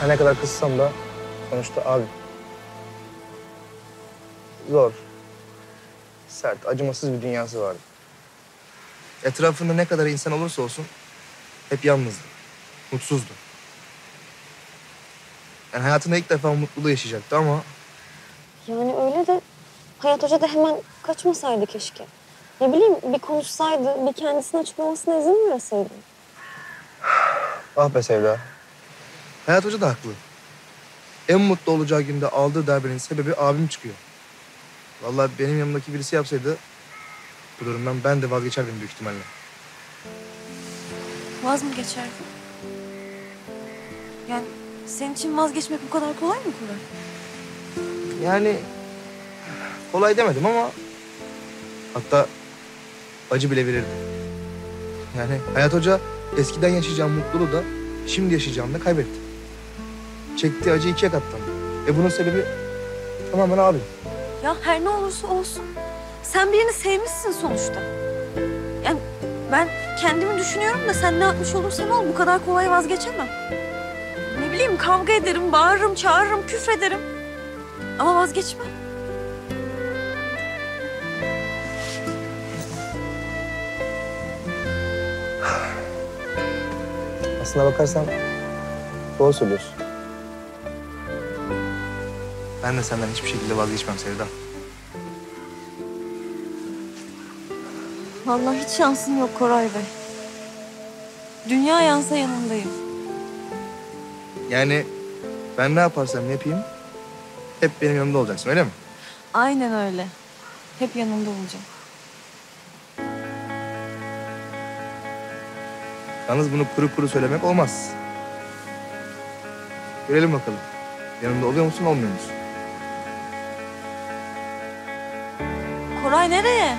Her ne kadar kızsam da sonuçta abi. Zor, sert, acımasız bir dünyası vardı. Etrafında ne kadar insan olursa olsun hep yalnızdı, mutsuzdu. Yani hayatında ilk defa mutluluğu yaşayacaktı ama... Yani öyle de Hayat Hoca da hemen kaçmasaydı keşke. Ne bileyim bir konuşsaydı, bir kendisine açıklamasına izin mi verseydi? Ah be Sevda. Hayat Hoca da haklı. En mutlu olacağı günde aldığı darbenin sebebi abim çıkıyor. Vallahi benim yanımdaki birisi yapsaydı bu durumdan ben de vazgeçerdim büyük ihtimalle. Vaz mı geçerdin? Yani senin için vazgeçmek bu kadar kolay mı Koray? Yani kolay demedim ama hatta acı bile verirdi. Yani Hayat Hoca eskiden yaşayacağım mutluluğu da şimdi yaşayacağım da kaybetti. Çektiği acı ikiye katlandı. Bunun sebebi tamamen abim. Ya her ne olursa olsun sen birini sevmişsin sonuçta. Yani ben kendimi düşünüyorum da sen ne yapmış olursan ol bu kadar kolay vazgeçemem. Ne bileyim kavga ederim, bağırırım, çağırırım, küfrederim. Ama vazgeçmem. Aslına bakarsan doğru söylüyorsun. Ben de senden hiçbir şekilde vazgeçmem Sevda. Vallahi hiç şansın yok Koray Bey. Dünya yansa yanındayım. Yani ben ne yaparsam yapayım hep benim yanımda olacaksın öyle mi? Aynen öyle. Hep yanında olacağım. Yalnız bunu kuru kuru söylemek olmaz. Görelim bakalım. Yanımda oluyor musun, olmuyor musun? Koray nereye?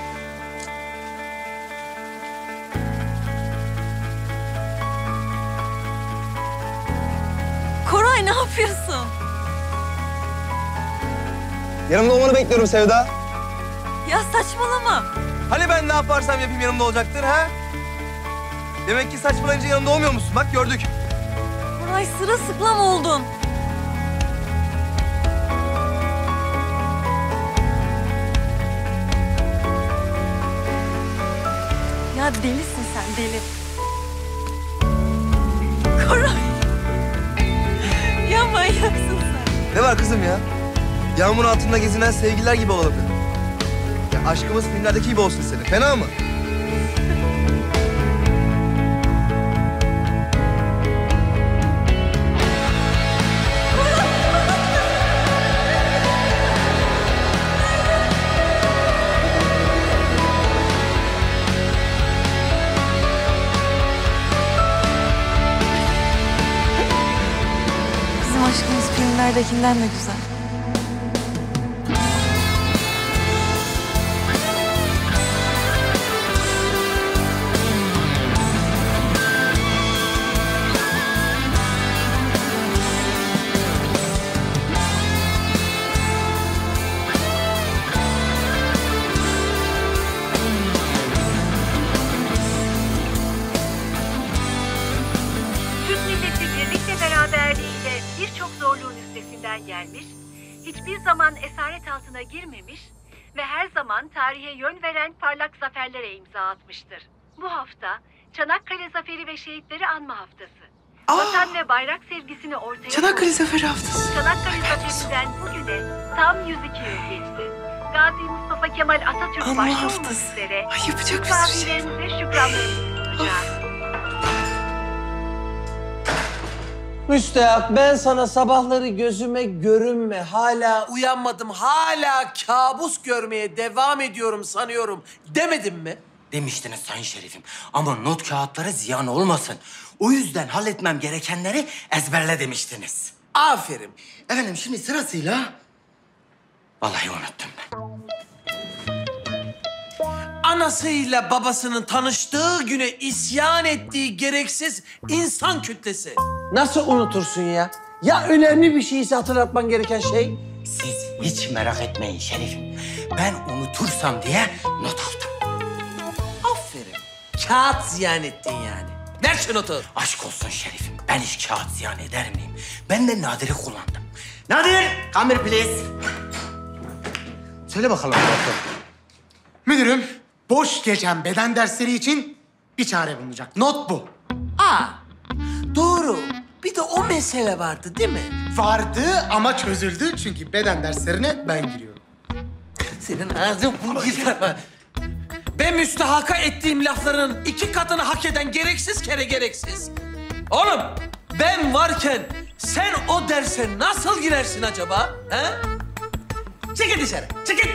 Koray ne yapıyorsun? Yanımda olmanı bekliyorum Sevda. Ya saçmalama. Hani ben ne yaparsam yapayım yanımda olacaktır ha? Demek ki saçmalayınca yanımda olmuyor musun? Bak gördük. Koray sırılsıklam oldun. Ya delisin sen, deli. Koray. Ya manyaksın sen. Ne var kızım ya? Yağmur altında gezinen sevgililer gibi olalım dedim. Ya aşkımız filmlerdeki gibi olsun istedim. Fena mı? Bizim aşkımız filmlerdekinden de güzel. Türk milleti birlik ve beraberliğiyle birçok zorluğun üstesinden gelmiş, hiçbir zaman esaret altına girmemiş ve her zaman tarihe yön veren parlak zaferlere imza atmıştır. Bu hafta Çanakkale Zaferi ve Şehitleri Anma Haftası. Vatan ve bayrak sevgisini ortaya Çanakkale Zaferi Haftası. Çanakkale Zaferi'nden bugüne tam 102 yıl geçti. Gazi Mustafa Kemal Atatürk Anma başta olmak Haftası. üzere Ay, yapacak Türk bir şey. abilerimize şükranlarımızı sunacağız. Müstehak, ben sana sabahları gözüme görünme. Hala uyanmadım, hala kabus görmeye devam ediyorum sanıyorum demedim mi? Demiştiniz Sayın Şerifim. Ama not kağıtları ziyan olmasın. O yüzden halletmem gerekenleri ezberle demiştiniz. Aferin. Efendim şimdi sırasıyla... Vallahi unuttum ben. Anasıyla babasının tanıştığı güne isyan ettiği gereksiz insan kütlesi. Nasıl unutursun ya? Ya önemli bir şeyse hatırlatman gereken şey? Siz hiç merak etmeyin Şerifim. Ben unutursam diye not aldım. Aferin. Kağıt ziyan ettin yani. Ver şu notu. Aşk olsun Şerif'im. Ben hiç kağıt ziyan eder miyim? Ben de Nadir'i kullandım. Nadir, come here please. Söyle bakalım notu. Müdürüm, boş geçen beden dersleri için bir çare bulunacak. Not bu. Aa, doğru. Bir de o mesele vardı değil mi? Vardı ama çözüldü çünkü beden derslerine ben giriyorum. Senin ağzın bunu yırtarma. Ben müstahaka ettiğim lafların 2 katını hak eden gereksiz kere gereksiz. Oğlum, ben varken sen o derse nasıl girersin acaba? He? Çekil dışarı, çekil.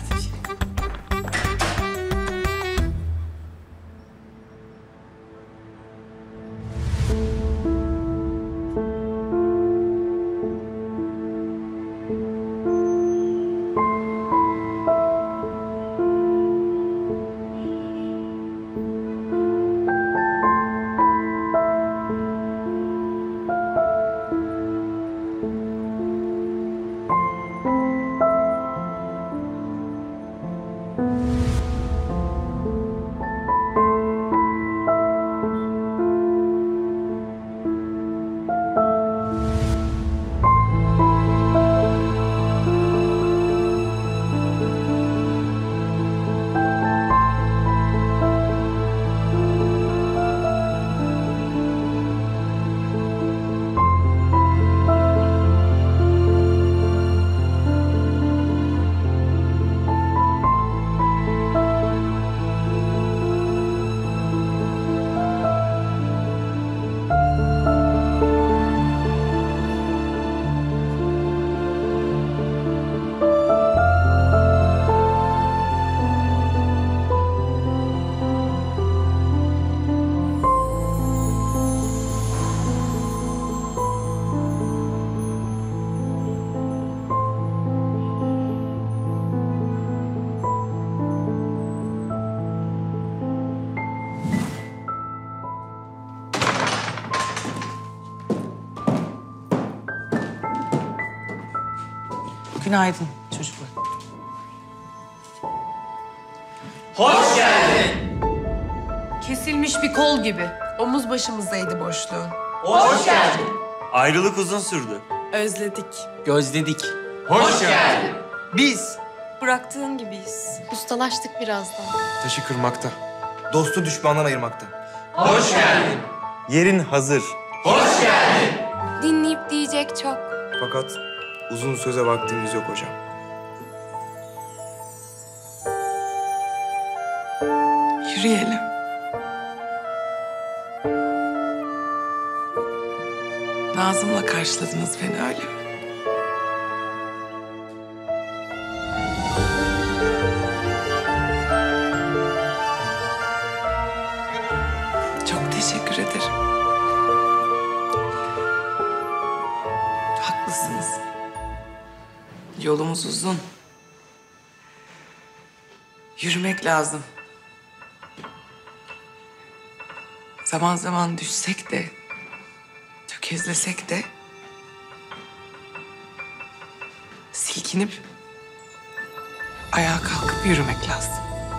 Günaydın çocuklar. Kesilmiş bir kol gibi. Omuz başımızdaydı boşluğun. Ayrılık uzun sürdü. Özledik. Gözledik. Biz bıraktığın gibiyiz. Ustalaştık birazdan. Taşı kırmakta. Dostu düşmandan ayırmakta. Yerin hazır. Dinleyip diyecek çok. Fakat uzun söze vaktimiz yok hocam. Yürüyelim. Nazım'la karşıladınız beni öyle mi? Çok teşekkür ederim. Haklısınız. Yolumuz uzun. Yürümek lazım. Zaman zaman düşsek de, tökezlesek de silkinip ayağa kalkıp yürümek lazım.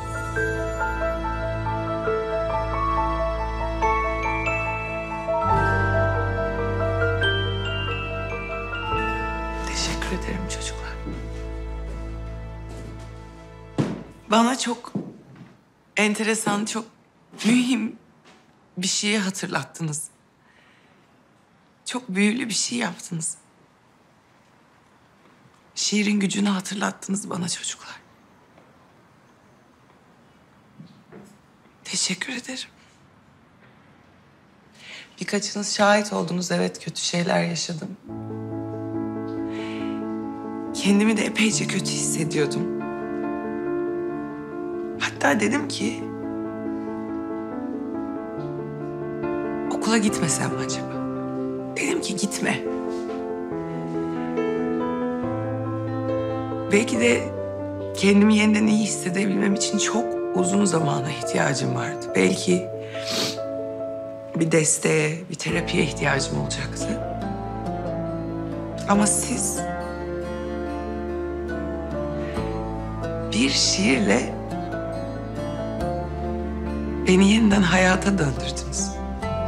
Teşekkür ederim çocuklar. Bana çok enteresan, çok mühim bir şeyi hatırlattınız. Çok büyülü bir şey yaptınız. Şiirin gücünü hatırlattınız bana çocuklar. Teşekkür ederim. Birkaçınız şahit oldunuz, evet kötü şeyler yaşadım. Kendimi de epeyce kötü hissediyordum. Hatta dedim ki... okula gitmesem mi acaba? Dedim ki gitme. Belki de kendimi yeniden iyi hissedebilmem için çok uzun zamana ihtiyacım vardı. Belki bir desteğe, bir terapiye ihtiyacım olacaktı. Ama siz bir şiirle beni yeniden hayata döndürdünüz.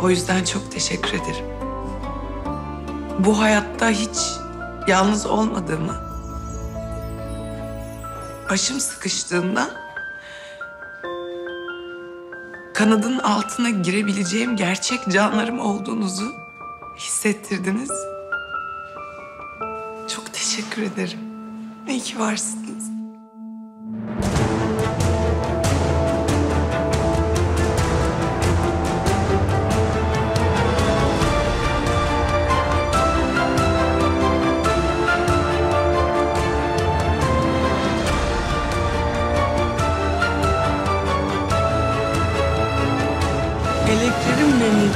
O yüzden çok teşekkür ederim. Bu hayatta hiç yalnız olmadığımı, başım sıkıştığında kanadın altına girebileceğim gerçek canlarım olduğunuzu hissettirdiniz. Çok teşekkür ederim. İyi ki varsınız. Eleklerim benim.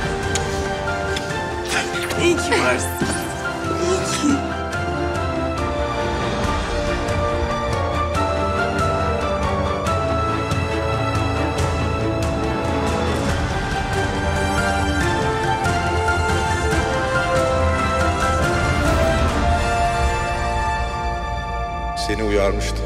İyi ki varsın. İyi ki. Seni uyarmıştım.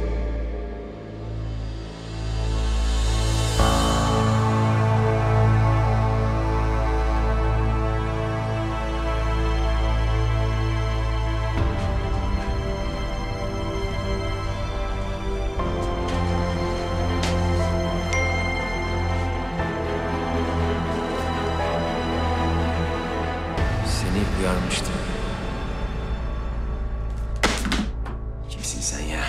Seni uyarmıştım. Kimsin sen ya?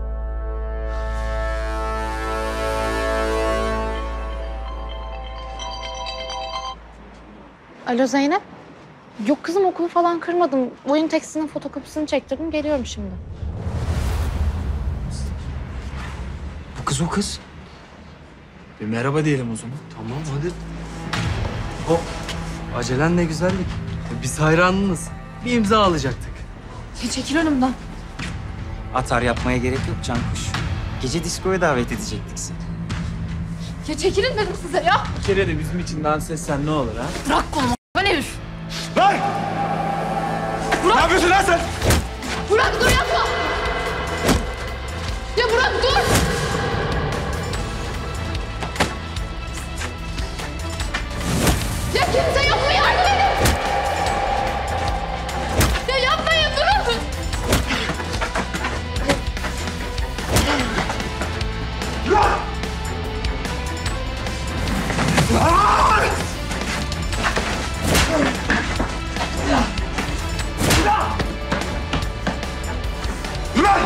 Alo Zeynep. Yok kızım okulu falan kırmadım. Oyun tekstinin fotokopisini çektirdim. Geliyorum şimdi. Bu kız o kız. Bir merhaba diyelim o zaman. Tamam hadi. Hop. Acelen ne güzellik. Biz hayranınız. Bir imza alacaktık. Ya çekil önümden. Atar yapmaya gerek yok Cankuş. Gece diskoya davet edecektik seni. Ya çekilin dedim size ya. Bir kere de bizim için dans etsen ne olur ha? Bırak kolumu. Ben herif. Lan! Ne yapıyorsun lan sen? Burak dur yapma. Ya Burak dur. Ya kimse yok mu yardım edin? Ya yapmayın durun. Lan!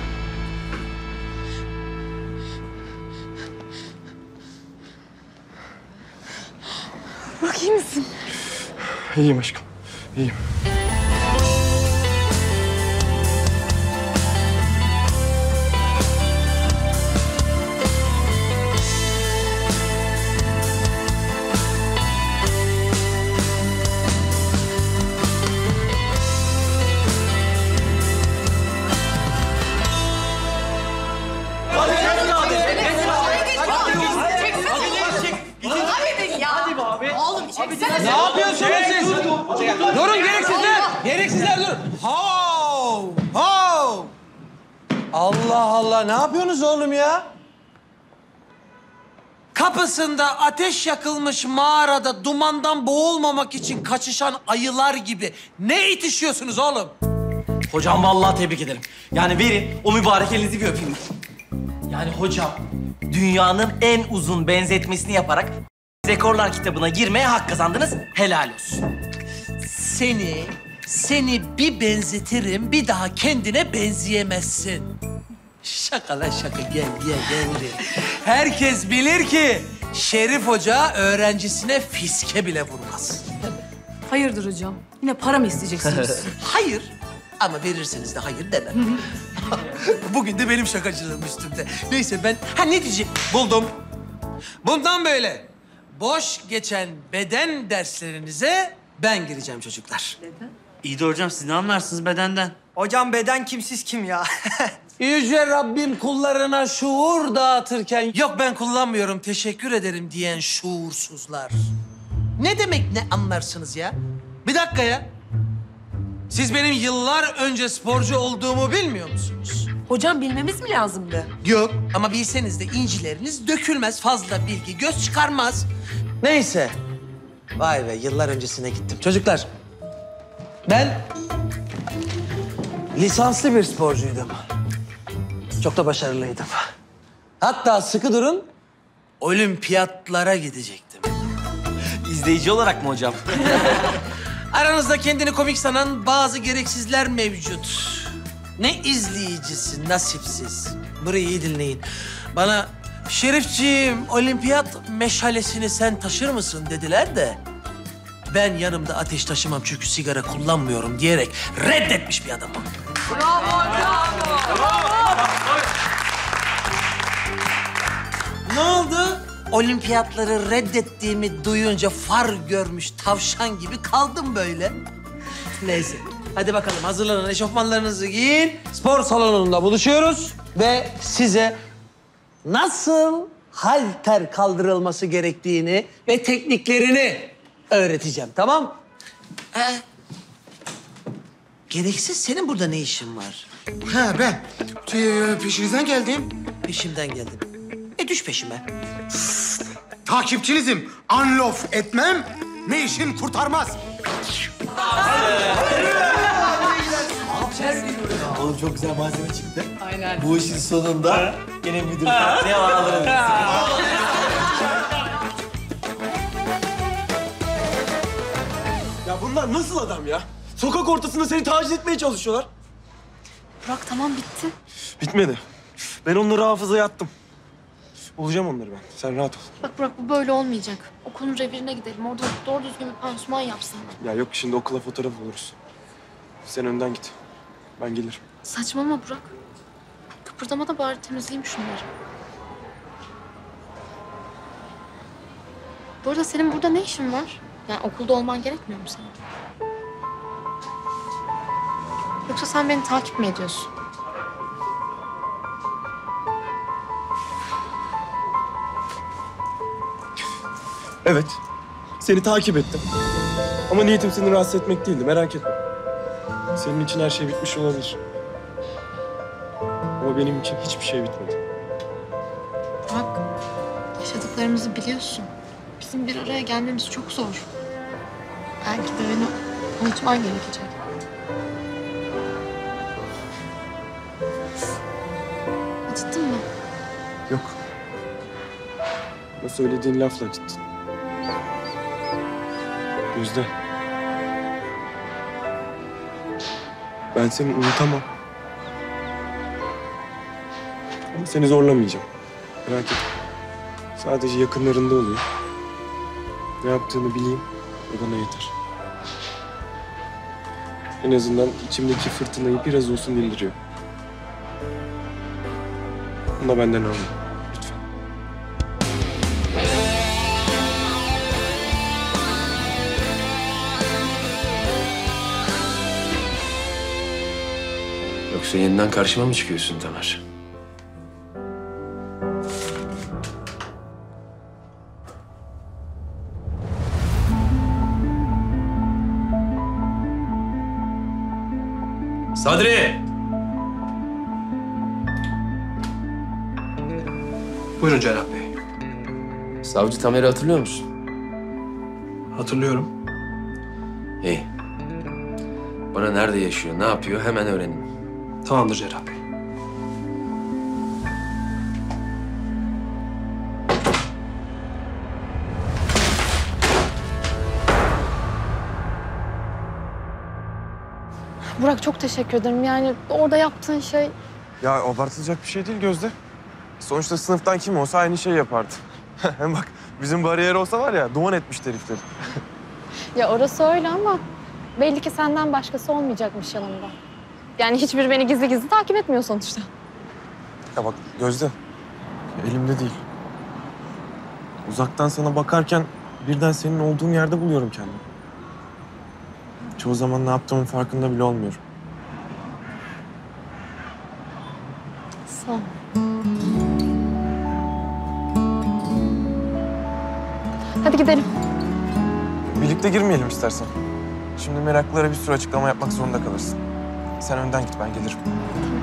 Burak iyi misin? İyiyim aşkım. İyiyim. Ne yapıyorsunuz siz? Durun gereksizler. Gereksizler durun. Hav! Hav! Allah Allah ne yapıyorsunuz oğlum ya? Kapısında ateş yakılmış mağarada dumandan boğulmamak için kaçışan ayılar gibi ne itişiyorsunuz oğlum? Hocam vallahi tebrik ederim. Yani verin o mübarek elinizi bir öpeyim. Yani hocam dünyanın en uzun benzetmesini yaparak rekorlar kitabına girmeye hak kazandınız. Helal olsun. Seni bir benzetirim, bir daha kendine benzeyemezsin. Şaka lan şaka, gel buraya. Herkes bilir ki Şerif Hoca öğrencisine fiske bile vurmaz. Hayırdır hocam? Yine para mı isteyeceksiniz? Hayır ama verirseniz de hayır demem. Bugün de benim şakacılığım üstümde. Neyse ben, ne diyecek? Buldum. Bundan böyle boş geçen beden derslerinize ben gireceğim çocuklar. İyi de hocam siz ne anlarsınız bedenden? Hocam beden kimsiz kim ya? Yüce Rabbim kullarına şuur dağıtırken yok ben kullanmıyorum teşekkür ederim diyen şuursuzlar. Ne demek ne anlarsınız ya? Bir dakika ya. Siz benim yıllar önce sporcu olduğumu bilmiyor musunuz? Hocam bilmemiz mi lazımdı? Yok ama bilseniz de incileriniz dökülmez, fazla bilgi göz çıkarmaz. Neyse Vay be, yıllar öncesine gittim. Çocuklar, ben lisanslı bir sporcuydum. Çok da başarılıydım. Hatta sıkı durun, olimpiyatlara gidecektim. İzleyici olarak mı hocam? Aranızda kendini komik sanan bazı gereksizler mevcut. Ne izleyicisi, nasipsiz. Burayı iyi dinleyin. Bana Şerifciğim, olimpiyat meşalesini sen taşır mısın dediler de... ben yanımda ateş taşımam çünkü sigara kullanmıyorum diyerek reddetmiş bir adamım. Ne oldu? Olimpiyatları reddettiğimi duyunca far görmüş tavşan gibi kaldım böyle. Neyse. Hadi bakalım hazırlanın, eşofmanlarınızı giyin. Spor salonunda buluşuyoruz ve size nasıl halter kaldırılması gerektiğini ve tekniklerini öğreteceğim, tamam? Gereksiz, senin burada ne işin var? Ha ben peşinizden geldim. Peşimden geldin. Düş peşime. Takipçinizim. Unlof etmem, ne işin kurtarmaz. Oğlum çok güzel malzeme çıktı. Aynen. Bu işin sonunda gene müdür ne var alırız. Ya bunlar nasıl adam ya? Sokak ortasında seni taciz etmeye çalışıyorlar. Burak tamam bitti. Bitmedi. Ben onları hafızaya attım. Bulacağım onları ben. Sen rahat ol. Bak Burak bu böyle olmayacak. Okulun revirine gidelim. Orada doğru düzgün bir pansuman yapsın. Ya yok şimdi okula fotoğraf buluruz. Sen önden git. Ben gelirim. Saçmalama Burak. Kıpırdama da bari temizleyeyim şunları. Bu arada senin burada ne işin var? Yani okulda olman gerekmiyor mu senin? Yoksa sen beni takip mi ediyorsun? Evet. Seni takip ettim. Ama niyetim seni rahatsız etmek değildi. Merak etme. Senin için her şey bitmiş olabilir. Ama benim için hiçbir şey bitmedi. Burak, yaşadıklarımızı biliyorsun. Bizim bir araya gelmemiz çok zor. Belki de beni unutman gerekecek. Acıttın mı? Yok. Ama söylediğin lafla acıttın. Gözde. Ben seni unutamam. Ama seni zorlamayacağım. Merak etme. Sadece yakınlarında olayım. Ne yaptığını bileyim, o bana yeter. En azından içimdeki fırtınayı biraz olsun dindiriyor. Bunu da benden alma. Lütfen. Yoksa yeniden karşıma mı çıkıyorsun Tamer? Sadri! Buyurun Cenab Bey. Savcı Tamer'i hatırlıyor musun? Hatırlıyorum. İyi. Bana nerede yaşıyor, ne yapıyor hemen öğrenin. Tamamdır Cenab Bey. Burak çok teşekkür ederim. Yani orada yaptığın şey... Ya abartılacak bir şey değil Gözde. Sonuçta sınıftan kim olsa aynı şey yapardı. Hem bak bizim bariyer olsa var ya duman etmiş herifleri. Ya orası öyle ama belli ki senden başkası olmayacakmış yanımda. Yani hiçbiri beni gizli gizli takip etmiyor sonuçta. Ya bak Gözde, elimde değil. Uzaktan sana bakarken birden senin olduğun yerde buluyorum kendimi. Çoğu zaman ne yaptığımın farkında bile olmuyorum. Sağ ol. Hadi gidelim. Birlikte girmeyelim istersen. Şimdi meraklılara bir sürü açıklama yapmak zorunda kalırsın. Sen önden git, ben gelirim. Tamam.